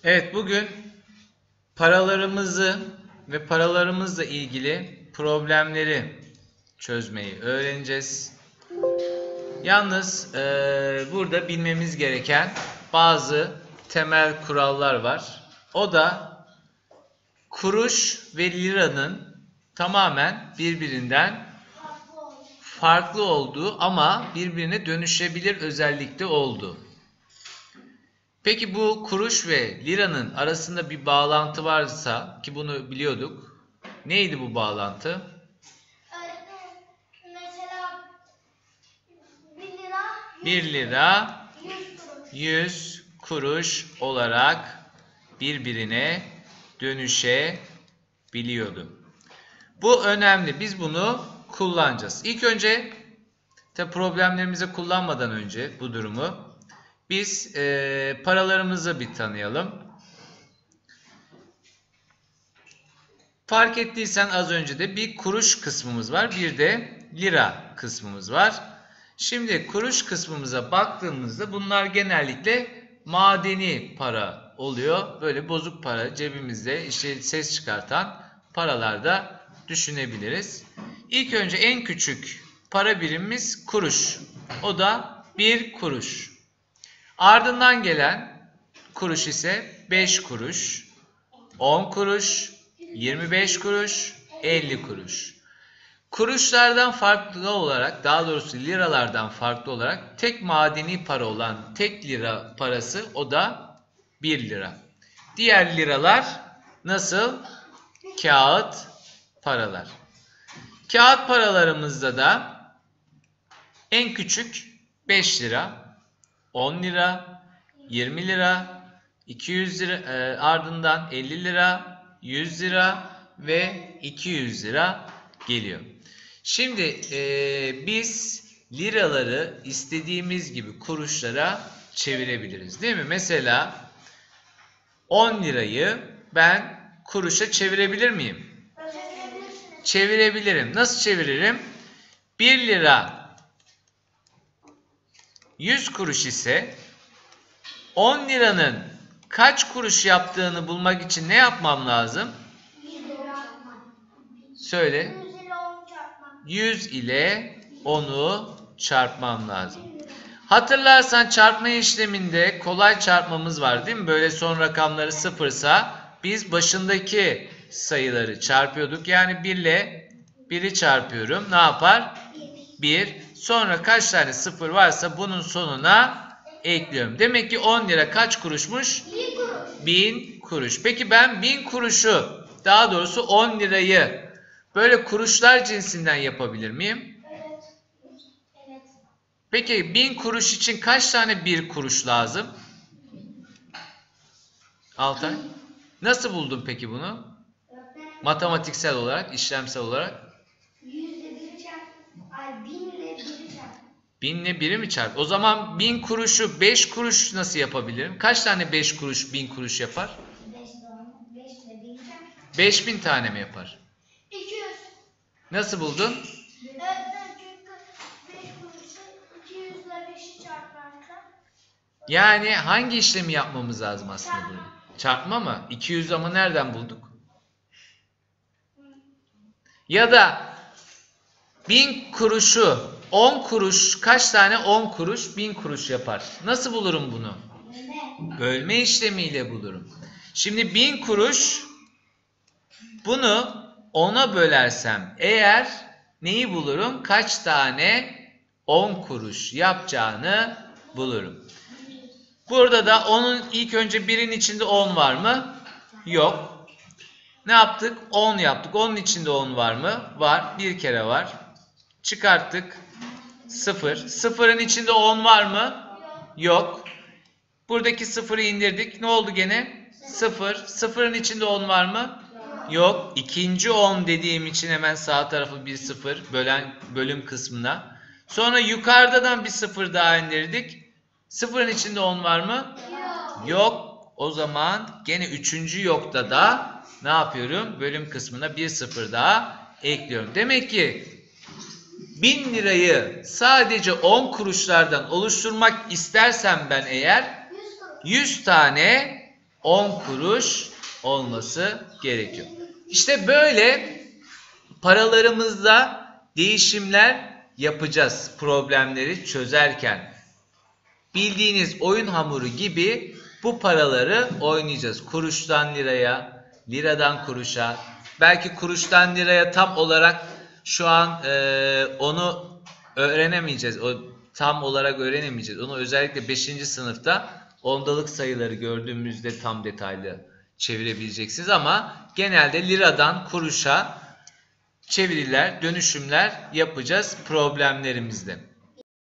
Evet, bugün paralarımızı ve paralarımızla ilgili problemleri çözmeyi öğreneceğiz. Yalnız burada bilmemiz gereken bazı temel kurallar var. O da kuruş ve liranın tamamen birbirinden farklı olduğu ama birbirine dönüşebilir özellikte olduğu. Peki bu kuruş ve liranın arasında bir bağlantı varsa, ki bunu biliyorduk. Neydi bu bağlantı? Mesela 1 lira 1 lira 100 kuruş. 100 kuruş olarak birbirine dönüşebiliyordu. Bu önemli. Biz bunu kullanacağız. İlk önce tabi problemlerimizi kullanmadan önce bu durumu biz paralarımızı bir tanıyalım. Fark ettiysen az önce de bir kuruş kısmımız var, bir de lira kısmımız var. Şimdi kuruş kısmımıza baktığımızda bunlar genellikle madeni para oluyor. Böyle bozuk para, cebimizde işte ses çıkartan paralarda düşünebiliriz. İlk önce en küçük para birimimiz kuruş. O da 1 kuruş. Ardından gelen kuruş ise 5 kuruş, 10 kuruş, 25 kuruş, 50 kuruş. Kuruşlardan farklı olarak, daha doğrusu liralardan farklı olarak tek madeni para olan tek lira parası, o da 1 lira. Diğer liralar nasıl? Kağıt paralar. Kağıt paralarımızda da en küçük 5 lira, 10 lira, 20 lira, 200 lira, ardından 50 lira, 100 lira ve 200 lira geliyor. Şimdi biz liraları istediğimiz gibi kuruşlara çevirebiliriz, değil mi? Mesela 10 lirayı ben kuruşa çevirebilir miyim? Çevirebilirim. Nasıl çeviririm? 1 lira 100 kuruş ise 10 liranın kaç kuruş yaptığını bulmak için ne yapmam lazım? 100 Söyle. 100 ile 10 çarpmam. 100 ile 10'u çarpmam lazım. Hatırlarsan çarpma işleminde kolay çarpmamız var, değil mi? Böyle son rakamları sıfırsa biz başındaki sayıları çarpıyorduk. Yani 1 ile 1'i çarpıyorum. Ne yapar? 1. Sonra kaç tane sıfır varsa bunun sonuna ekliyorum. Demek ki 10 lira kaç kuruşmuş? 1 kuruş. 1000 kuruş. Peki ben 1000 kuruşu, daha doğrusu 10 lirayı böyle kuruşlar cinsinden yapabilir miyim? Evet. Evet. Peki 1000 kuruş için kaç tane 1 kuruş lazım? Altay. Nasıl buldun peki bunu? Matematiksel olarak, işlemsel olarak? 100 ile 1 çarp. Ay 1000 ile 1 çarp. 1000 ile 1'i mi çarp? O zaman 1000 kuruşu 5 kuruş nasıl yapabilirim? Kaç tane 5 kuruş 1000 kuruş yapar? 5 ile 1 çarp. 5000 tane mi yapar? 200. Nasıl buldun? Öğretmen çünkü 5 kuruşu 200 ile 5'i çarparsa. Yani hangi işlemi yapmamız lazım aslında burada? Çarpma mı? 200 ama nereden bulduk? Ya da 1000 kuruşu 10 kuruş kaç tane 10 kuruş 1000 kuruş yapar? Nasıl bulurum bunu? Bölme işlemiyle bulurum. Şimdi 1000 kuruş, bunu 10'a bölersem eğer neyi bulurum? Kaç tane 10 kuruş yapacağını bulurum. Burada da onun ilk önce 1'in içinde 10 var mı? Yok. Ne yaptık? 10 yaptık. Onun içinde 10 var mı? Var. Bir kere var. Çıkarttık. 0. 0'ın içinde 10 var mı? Yok. Buradaki 0'ı indirdik. Ne oldu gene? 0. 0'ın içinde 10 var mı? Yok. İkinci 10 dediğim için hemen sağ tarafı bir 0 bölüm kısmına. Sonra yukarıdan bir 0 daha indirdik. 0'ın içinde 10 var mı? Yok. O zaman gene üçüncü yokta da ne yapıyorum? Bölüm kısmına bir 0 daha ekliyorum. Demek ki 1000 lirayı sadece 10 kuruşlardan oluşturmak istersem ben eğer 100 tane 10 kuruş olması gerekiyor. İşte böyle paralarımızda değişimler yapacağız problemleri çözerken. Bildiğiniz oyun hamuru gibi bu paraları oynayacağız. Kuruştan liraya, liradan kuruşa, belki kuruştan liraya tam olarak şu an onu öğrenemeyeceğiz. O tam olarak öğrenemeyeceğiz. Onu özellikle 5. sınıfta ondalık sayıları gördüğümüzde tam detaylı çevirebileceksiniz ama genelde liradan kuruşa çeviriler, dönüşümler yapacağız problemlerimizde.